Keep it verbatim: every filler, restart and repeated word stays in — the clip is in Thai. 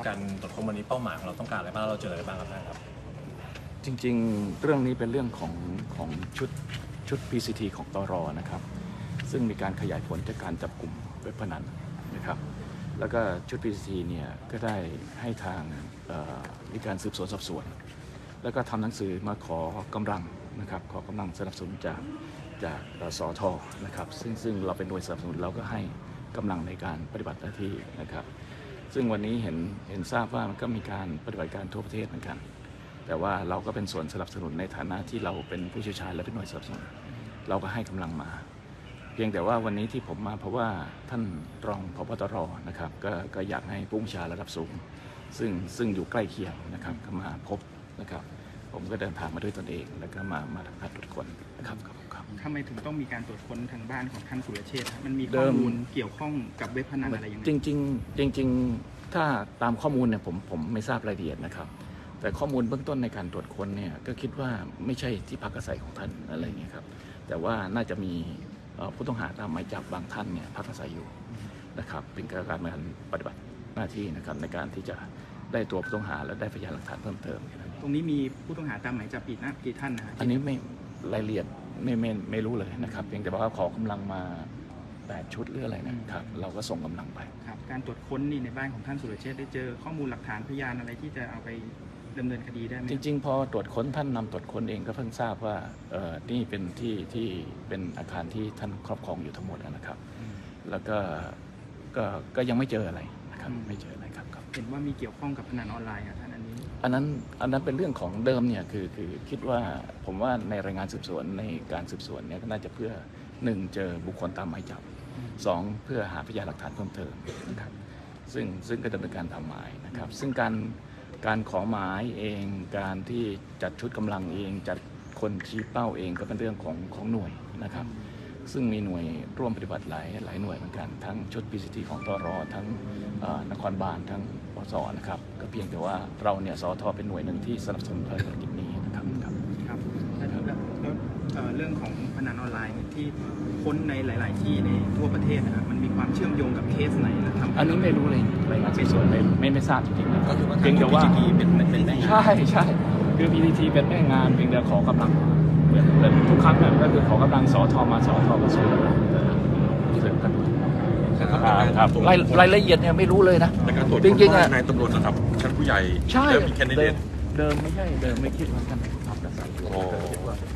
การตรวจค้นวันนี้เป้าหมายของเราต้องการอะไรบ้างเราเจออะไรบ้างครับท่านครับจริงๆเรื่องนี้เป็นเรื่องของของชุดชุด พี ซี ที ของตร.นะครับซึ่งมีการขยายผลจากการจับกลุ่มเว็บพนันนะครับแล้วก็ชุด พี ซี ที เนี่ยก็ได้ให้ทางมีการสืบสวนสอบสวนแล้วก็ทำหนังสือมาขอกำลังนะครับขอกำลังสนับสนุนจากจากสท.นะครับซึ่งซึ่งเราเป็นหน่วยสนับสนุนเราก็ให้กำลังในการปฏิบัติหน้าที่นะครับซึ่งวันนี้เห็นเห็นทราบว่ามันก็มีการปฏิบัติการทั่วประเทศเหมือนกันแต่ว่าเราก็เป็นส่วนสนับสนุนในฐานะที่เราเป็นผู้เชี่ยวชาญและเป็นหน่วยสนับสนุนเราก็ให้กำลังมาเพียงแต่ว่าวันนี้ที่ผมมาเพราะว่าท่านรองผบ.ตร.นะครับก็ก็อยากให้ผู้บัญชาการระดับสูงซึ่งซึ่งอยู่ใกล้เคียงนะครับก็มาพบนะครับผมก็เดินทางมาด้วยตนเองแล้วก็มามาทำการตรวจค้นนะครับครับทำไมถึงต้องมีการตรวจค้นทางบ้านของท่านสุรเชษฐ์มันมีข้อมูลเกี่ยวข้องกับเว็บพนันอะไรอย่างไรจริงจริงจริงถ้าตามข้อมูลเนี่ยผมผมไม่ทราบรายละเอียดนะครับแต่ข้อมูลเบื้องต้นในการตรวจค้นเนี่ยก็คิดว่าไม่ใช่ที่พักอาศัยของท่านอะไรเงี้ยครับแต่ว่าน่าจะมีผู้ต้องหาตามหมายจับบางท่านเนี่ยพักอาศัยอยู่นะครับเป็นการมาปฏิบัติหน้าที่นะครับในการที่จะได้ตัวผู้ต้องหาและได้พยานหลักฐานเพิ่มเติมตรงนี้มีผู้ต้องหาตามหมายจับอีกนะกี่ท่านนะอันนี้ไม่รายละเอียดไม่ไม่ไม่รู้เลยนะครับเพียงแต่ว่าขอกำลังมาแปดชุดหรืออะไรนะครับเราก็ส่งกำลังไปครับการตรวจค้นนี่ในบ้านของท่านสุรเชษฐ์ได้เจอข้อมูลหลักฐานพยานอะไรที่จะเอาไปดำเนินคดีได้ไหมจริงๆพอตรวจค้นท่านนำตรวจค้นเองก็เพิ่งทราบว่าเออนี่เป็นที่ที่เป็นอาคารที่ท่านครอบครองอยู่ทั้งหมดนะครับแล้วก็ก็ก็ยังไม่เจออะไรนะครับไม่เจออะไรครับเห็นว่ามีเกี่ยวข้องกับพนันออนไลน์ท่านอันนี้อันนั้นอันนั้นเป็นเรื่องของเดิมเนี่ยคือคือคิดว่าผมว่าในรายงานสืบสวนในการสืบสวนเนี่ยก็น่าจะเพื่อหนึ่งเจอบุคคลตามหมายจับสองเพื่อหาพยานหลักฐานเพิ่มเติมนะครับซึ่งซึ่งก็ดำเนินการตามหมายนะครับซึ่งการการขอหมายเองการที่จัดชุดกำลังเองจัดคนชี้เป้าเองก็เป็นเรื่องของของหน่วยนะครับซึ่งมีหน่วยร่วมปฏิบัติหลายหลายหน่วยเหมือนกันทั้งชุด พี ซี ที ของตร.ทั้งนครบาลทั้งปส.นะครับก็เพียงแต่ว่าเราเนี่ยสท.เป็นหน่วยหนึ่งที่สนับสนุนภารกิจนี้นะครับครับครับแล้วเรื่องของพนันออนไลน์ที่ค้นในหลายๆที่ในทั่วประเทศนะครับมันมีความเชื่อมโยงกับเคสไหนนะครับอันนี้ไม่รู้เลยรายงานสืบสวนไม่ไม่ไม่ทราบจริงๆนะก็คือว่าเพียงแต่ว่าเป็นเป็นแม่ใช่ใช่คือ พี ซี ที เป็นแม่งานเพียงแต่ขอกำลังเหมือนเหมือนทุกครั้งนั่นก็คือขอกำลังสท.มาสท.ก็สู้เสริมกันครับรายรายละเอียดเนี่ยไม่รู้เลยนะจริงๆนายตำรวจนะครับชั้นผู้ใหญ่ใช่เดิมมีแคนดิเดตเดิมไม่ใช่เดิมไม่คิดว่าท่านทำกษัตริย์